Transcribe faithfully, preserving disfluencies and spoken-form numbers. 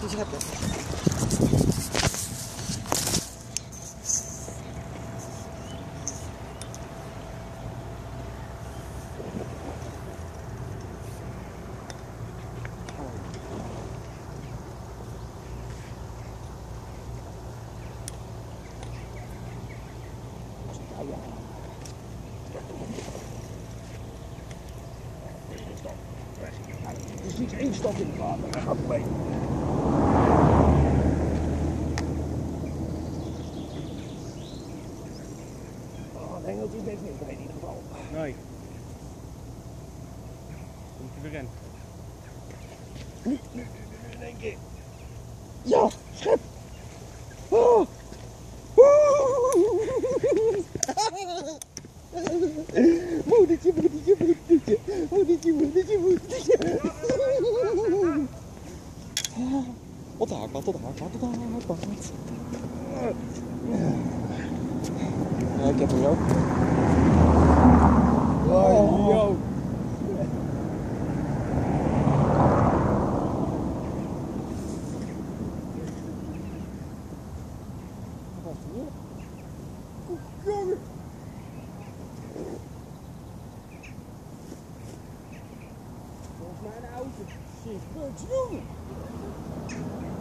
te zetten. Er is niet één stap in het water, hij gaat mee. Oh, een hengeltje is niks meer bij in ieder geval. Nee. Komt hij weer in? Nu, nu, nu, nu, in één keer. Ja, schep! Oh. Moedertje, moedertje, moedertje, moedertje, moedertje, moedertje. Tot de haakbal, tot de haakbal, tot de haakbal. Ja, ik heb hem ook. Oh, yo. Jongen. Volgens mij een auto. Shit, jongen.